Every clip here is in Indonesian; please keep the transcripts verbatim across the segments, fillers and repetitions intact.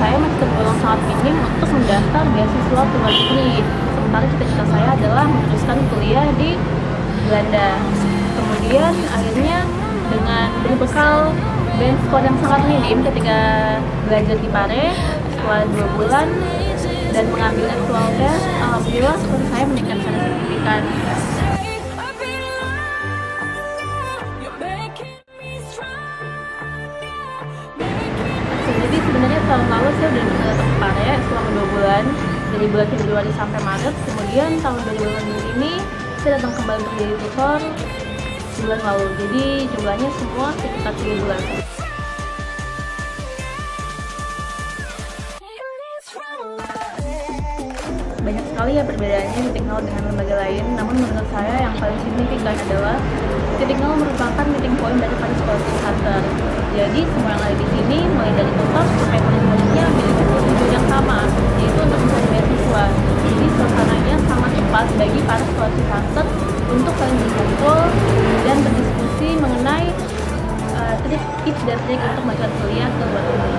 saya masih tergolong sangat minim untuk mendaftar beasiswa ke luar negeri. Sementara cita-cita saya adalah meneruskan kuliah di Belanda. Kemudian akhirnya dengan berbekal band score yang sangat minim ketika belajar di Pare, setelah dua bulan dan mengambil actual test, alhamdulillah skor saya meningkat secara signifikan. Jadi sebenarnya tahun lalu saya udah bisa datang ke Pare selama dua bulan, dari bulan Februari sampai Maret. Kemudian tahun dua ribu delapan belas ini saya datang kembali untuk jadi tutor bulan lalu. Jadi jumlahnya semua sekitar tiga bulan. Banyak sekali ya perbedaannya Titik Nol dengan lembaga lain, namun menurut saya yang paling signifikan adalah Titik Nol merupakan meeting point dari para scholarship hunter. Jadi semua yang ada di sini, mulai dari tutor sampai murid-muridnya memiliki tujuan yang sama, yaitu untuk mencari beasiswa. Jadi suasananya sangat tepat bagi para scholarship hunter untuk saling berkumpul dan berdiskusi mengenai uh, tips dan trik untuk mencari kuliah ke luar negeri.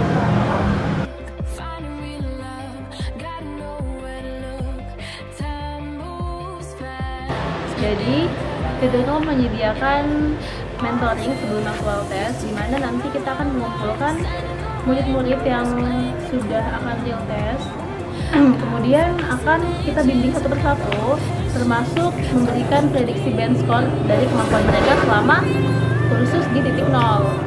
Jadi, Titik Nol menyediakan mentoring sebelum actual test, di mana nanti kita akan mengumpulkan murid-murid yang sudah akan real test. Kemudian akan kita bimbing satu persatu, termasuk memberikan prediksi band score dari kemampuan mereka selama kursus di Titik Nol.